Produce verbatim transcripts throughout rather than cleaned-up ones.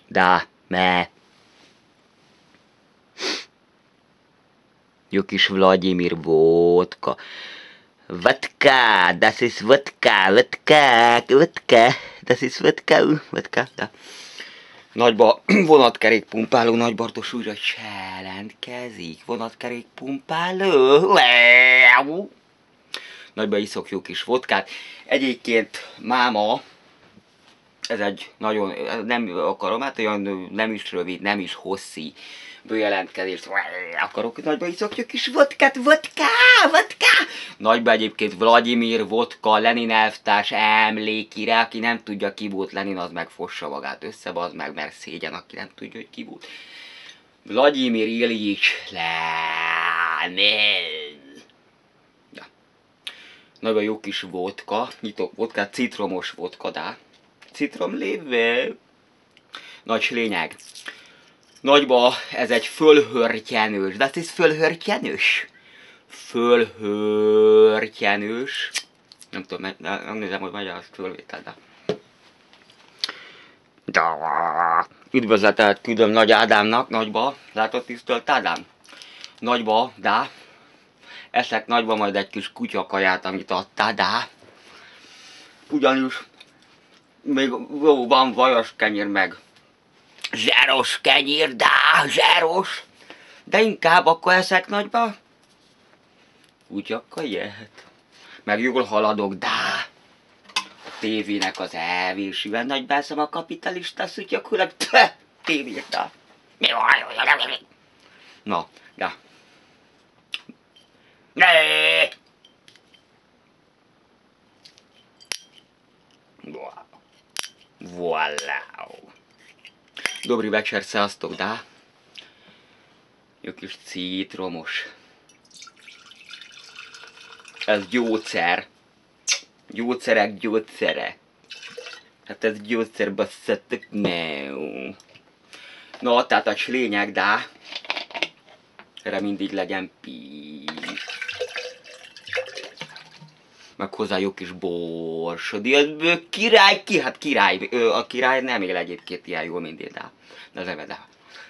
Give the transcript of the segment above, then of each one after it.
Da, me. Jó kis Vladimir vodka. Vodka, das ist vodka, vodka, vodka, das ist vodka, vodka, da. Nagyba vonatkerékpumpáló Nagy Bartos újra jelentkezik. Vonatkerékpumpáló. Nagyba iszok jó kis vodkát. Egyébként máma, ez egy nagyon, nem akarom, hát olyan nem is rövid, nem is hosszi bejelentkezést akarok, nagyba iszok jó kis vodkát, vodka, vodka. Nagyba egyébként Vladimir Vodka, Lenin elvtárs emlékire, aki nem tudja ki volt Lenin, az meg fossa magát össze, az meg, mert szégyen, aki nem tudja, hogy ki volt. Vladimir Iljics Lenin. Ja. Nagyba jó kis vodka, nyitok vodka, citromos vodka, de citromlévé. Nagy lényeg. Nagyba ez egy fölhörtyenős, de ez is fölhörtyenős? Fölhörtyenős. Nem tudom, nem nézem, hogy magyar fölvétel, de... Da. Üdvözletet küldöm Nagy Ádámnak, Nagyba. Látod, tisztelt Ádám? Nagyba, de... Eszek Nagyba majd egy kis kutyakaját, amit adtál, de... Ugyanis... Még jó, van vajas kenyér meg. Zseros kenyér, de zseros. De inkább akkor eszek Nagyba. Kutyakaját. Meg jól haladok, de a tévének az elvésével Nagyba eszem a kapitalista szutyakulat. Tévét, de. Na, de. Ne! Voilà. Dobrý večer, sziasztok, de. Jó kis citromos. Ez gyógyszer. Gyógyszerek gyógyszere. Hát ez gyógyszer, basszatok, meu. Na, tehát a lényeg, de. Erre mindig legyen pi. Meg hozzá jó kis borsod. Király, ki? Hát király. A király nem él egyébként ilyen jól, mint én, de. De az evede.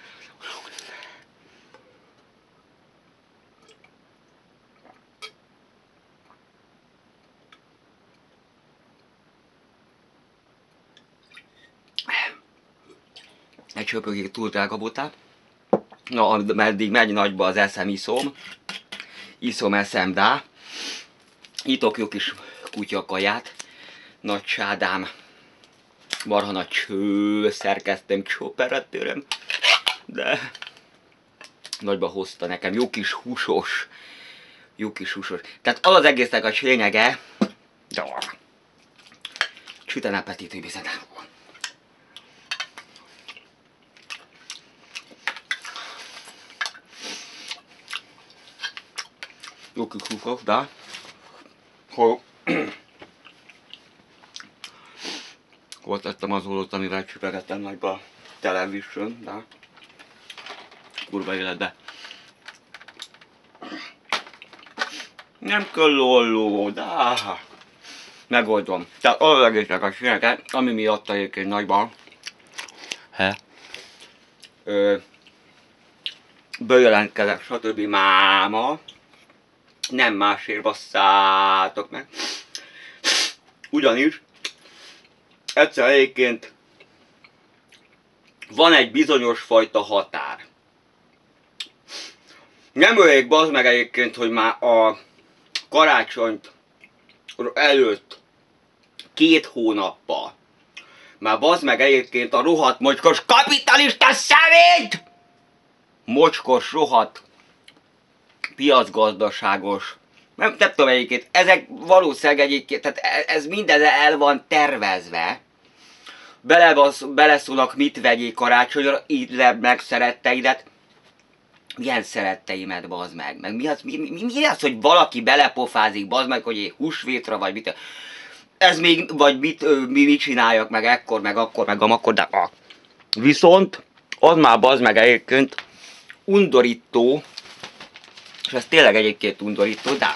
Egy csöpögék túl drága botát. Na, meddig megy Nagyba az eszem, iszom. Iszom, eszem, de. Itok jó kis kutyakaját. Nagy Sádám. Marha nagy cső, szerkeztem, csoperatőröm. De Nagyba hozta nekem jó kis húsos. Jó kis húsos. Tehát az az egésznek a lényege. Csüten appetitű bizony. Jó kis húsos, de hol hol tettem az ollót, amivel csipegettem Nagyba television, de kurva életbe. Nem kell olló, de megoldom. Tehát az egésznek a síneket, ami miatt egyébként Nagyba he ö, bejelentkezett, stb. Máma. Nem másért basszátok meg. Ugyanis egyszer egyébként van egy bizonyos fajta határ. Nem elég bazd meg egyébként, hogy már a karácsonyt előtt két hónappal már bazd meg egyébként a rohadt mocskos kapitalista szemét! Mocskos, rohadt piacgazdaságos, nem, nem tudom egyébként, ezek valószínűleg egyébként, tehát ez mindez el van tervezve. Bele, beleszólnak, mit vegyél karácsonyra, így meg szeretteidet. Milyen szeretteimet, bazd meg? Meg mi az, mi, mi, mi az, hogy valaki belepofázik, bazd meg, hogy egy húsvétra, vagy mit. Ez még, vagy mit, mi, mit csináljak meg ekkor, meg akkor, meg amakkor, de ah. Viszont, az már bazd meg egyébként undorító, és ez tényleg egyébként undorító, de...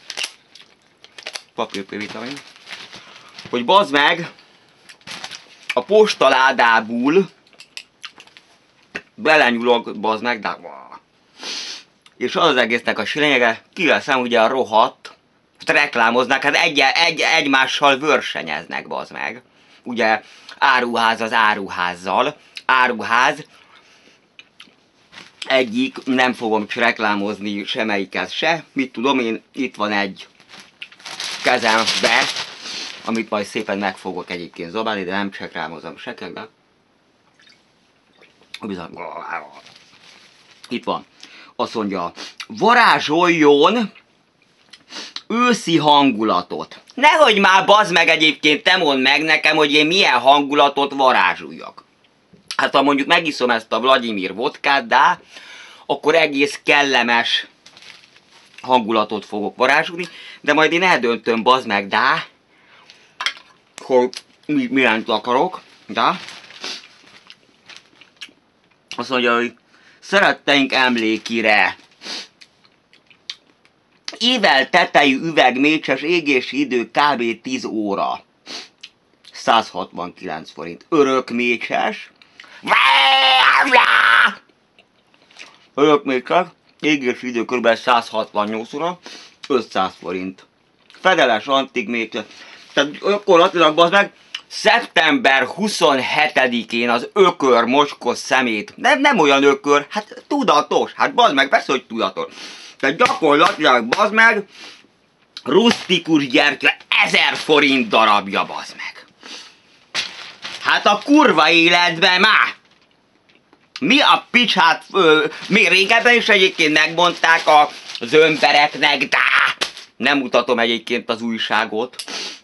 Papír-vitamin. Hogy bazd meg, a postaládából belenyúlok, bazd meg, de... És az az egésznek a lényege, kiveszem ugye a rohadt, reklámoznak, hát egy, egy, egymással versenyeznek, bazd meg. Ugye áruház az áruházzal, áruház, egyik, nem fogom reklámozni semmelyikhez se, mit tudom én, itt van egy kezembe, amit majd szépen meg fogok egyébként zabálni, de nem reklámozom sekekbe. Bizony. Itt van. Azt mondja, varázsoljon őszi hangulatot. Nehogy már bazd meg egyébként, te mondd meg nekem, hogy én milyen hangulatot varázsoljak. Hát ha mondjuk megiszom ezt a Vladimir vodkát, de akkor egész kellemes hangulatot fogok varázsolni, de majd én eldöntöm, bazd meg, de hogy mi, milyen akarok, de azt mondja, hogy szeretteink emlékére ével tetejű üvegmécses égési idő kb. tíz óra. száz hatvankilenc forint. Örökmécses. Örökmécses. Égési idő kb. száz hatvannyolc óra. ötszáz forint. Fedeles antik mécses. Tehát gyakorlatilag bazd meg, szeptember huszonhetedikén az ökör mocskos szemét. Nem, nem olyan ökör, hát tudatos. Hát bazd meg, persze, hogy tudatos. Tehát gyakorlatilag, bazd meg, rusztikus gyertya ezer forint darabja, bazd meg. Hát a kurva életben már! Mi a picsát, ö, mi régebben is egyébként megmondták az embereknek, de nem mutatom egyébként az újságot.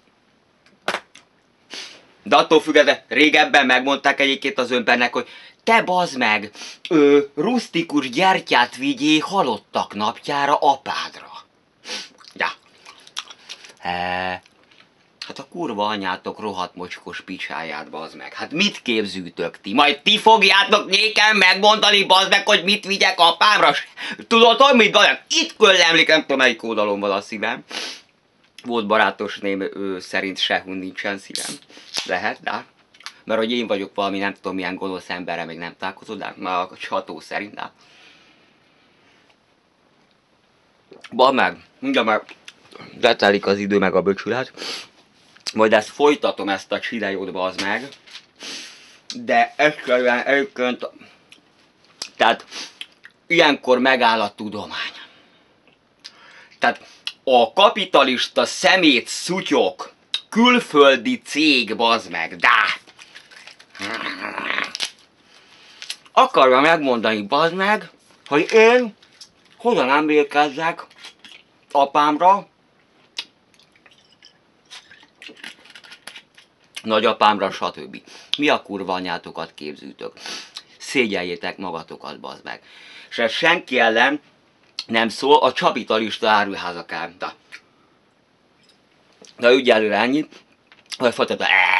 De attól függetlenül régebben megmondták egyébként az embernek, hogy te bazd meg, ö, rusztikus gyertyát vigyél halottak napjára apádra. Ja. E, hát a kurva anyátok rohadt mocskos picsáját, bazd meg. Hát mit képzűtök ti? Majd ti fogjátok nékem megmondani, bazd meg, hogy mit vigyek apámra? Tudod, hogy mit, bazd meg? Itt köllemlik, nem tudom, melyik oldalon van a szívem. Volt barátos ném, ő szerint sehol nincsen szívem. Lehet, de... Mert hogy én vagyok valami nem tudom milyen gonosz emberre, még nem találkozom, de már a csató szerint, de... Bad meg, mindjárt már letelik az idő meg a böcsület. Majd ezt folytatom, ezt a csidejót, bazd meg. De egyszerűen egyébként... Tehát ilyenkor megáll a tudomány. Tehát a kapitalista szemét szutyok külföldi cég, bazd meg, de... Akarja megmondani, bazd meg, hogy én hogyan emlékezzek apámra, nagyapámra, stb. Mi a kurva anyátokat képzűtök? Szégyeljétek magatokat, bazd meg. És ez senki ellen nem szól, a kapitalista áruházak ám. De ügyelőre ennyi, hogy folytatva.